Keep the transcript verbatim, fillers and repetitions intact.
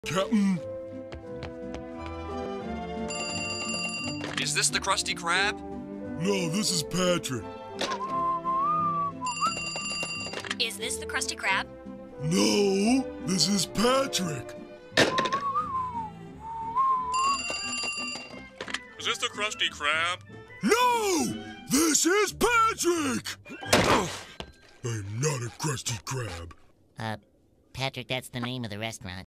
Captain? Is this the Krusty Krab? No, this is Patrick. Is this the Krusty Krab? No, this is Patrick. Is this the Krusty Krab? No, this is Patrick. I'm not a Krusty Krab. Uh, Patrick, that's the name of the restaurant.